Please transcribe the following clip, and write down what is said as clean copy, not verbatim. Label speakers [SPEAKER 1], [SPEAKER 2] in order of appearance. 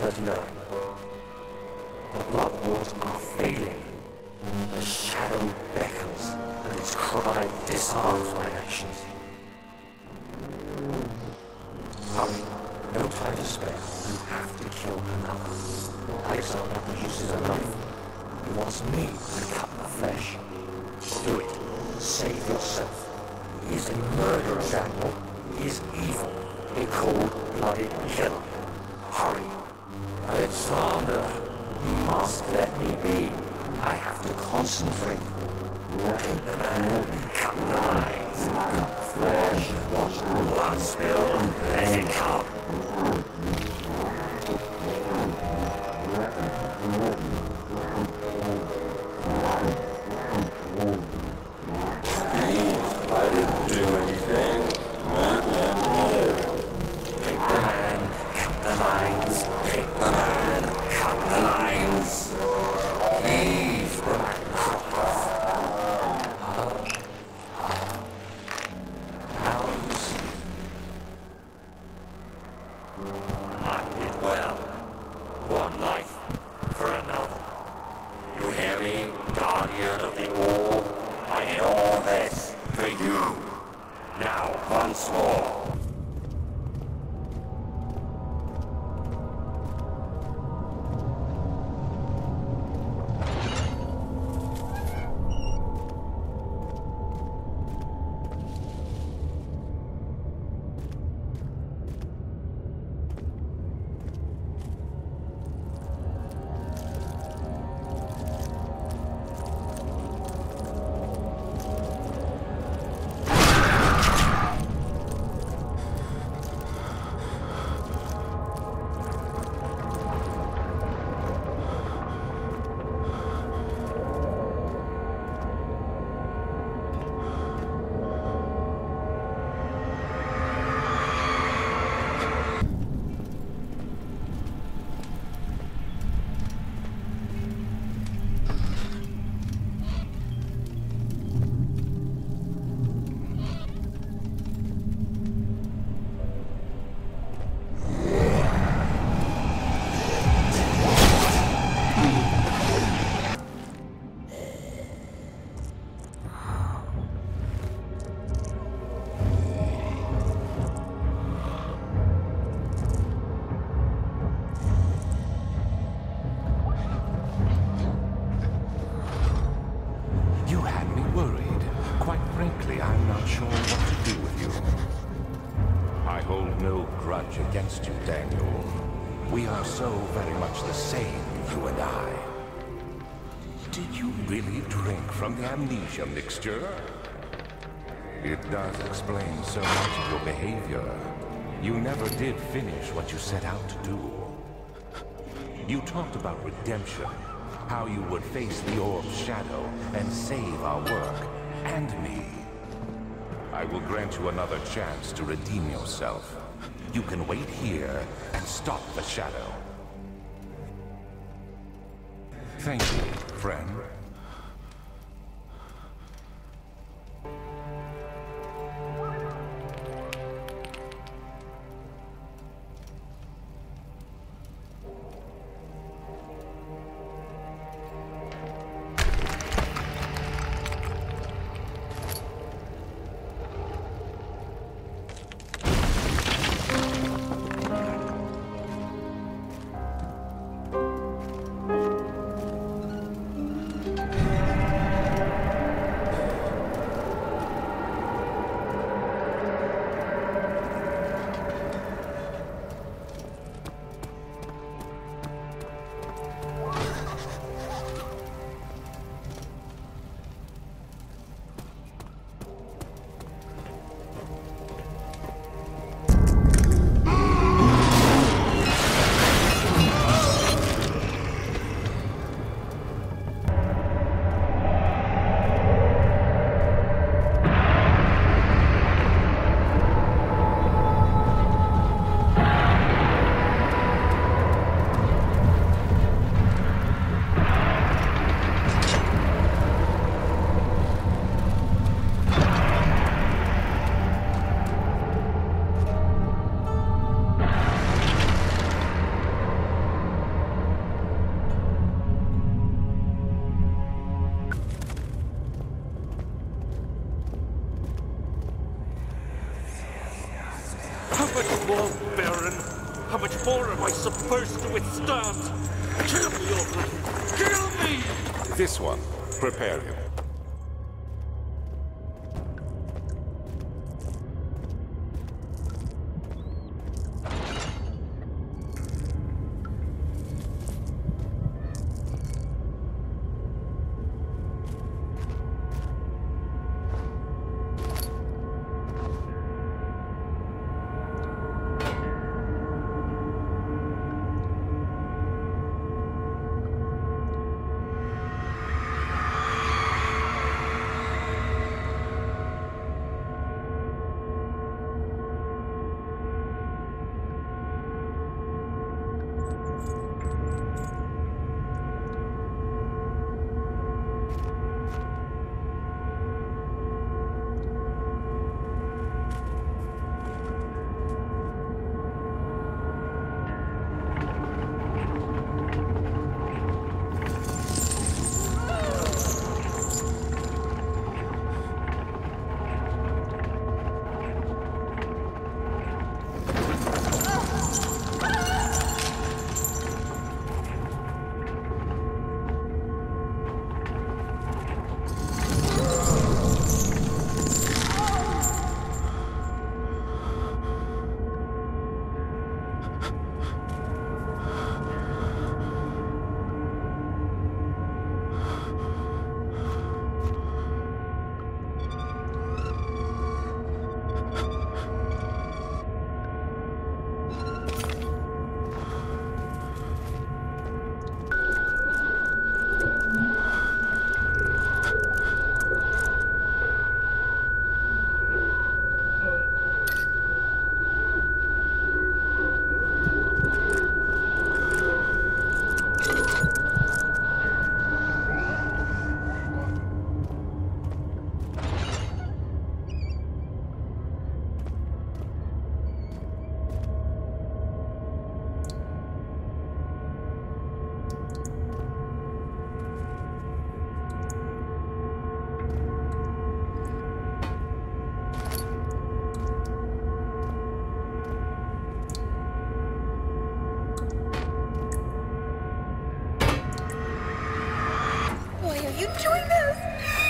[SPEAKER 1] 39. The blood wars are failing. The shadow beckons, and its cry disarms my actions. Hurry, no time to spare. You have to kill another. Alexander produces a knife. He wants me to cut the flesh. Do it. Save yourself. He is a murderous animal. He is evil. A cold-blooded killer. Hurry. Alexander, you must let me be. I have to concentrate. Take the man, cut the lines, cut the flesh, watch the blood spill, let it come.
[SPEAKER 2] I didn't do anything.
[SPEAKER 1] Take the man, cut the lines, take the man, cut the lines. Leave the man. I did well. One life for another. You hear me, guardian of the all? I did all this for you. Now, once more.
[SPEAKER 3] Against you, Daniel. We are so very much the same, you and I. Did you really drink from the amnesia mixture? It does explain so much of your behavior. You never did finish what you set out to do. You talked about redemption, how you would face the orb's shadow and save our work, and me. I will grant you another chance to redeem yourself. You can wait here and stop the shadow. Thank you, friend.
[SPEAKER 4] much more, Baron? How much more am I supposed to withstand? Kill me, Orphan! Kill me!
[SPEAKER 3] This one. Prepare him.
[SPEAKER 5] Why are you doing this?